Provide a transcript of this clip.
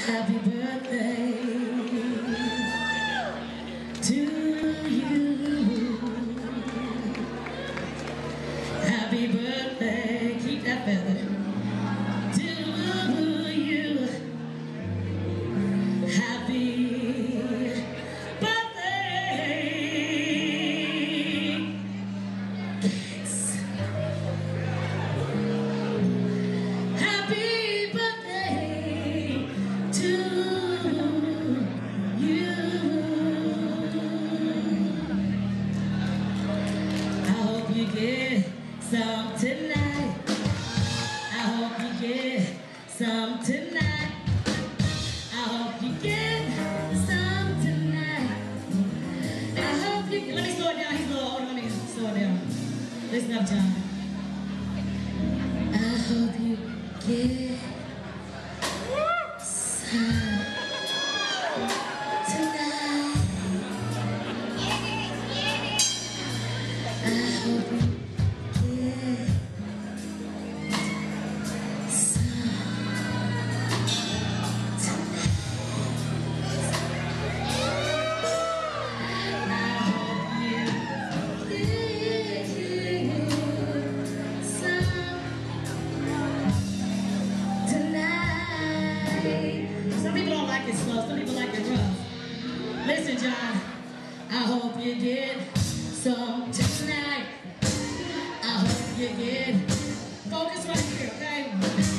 Happy birthday to you. Happy birthday, keep that feather, to you. Happy birthday. Thanks. Happy birthday to you. I hope you get some tonight. I hope you get some tonight. I hope you get some tonight. I hope you. Let me slow it down. He's a little older. Let me slow it down. Listen up, John. I hope you get some tonight. I hope you get some people don't like it slow, some people like it rough. Listen, John, I hope you get some tonight. I hope you get focus right here, okay?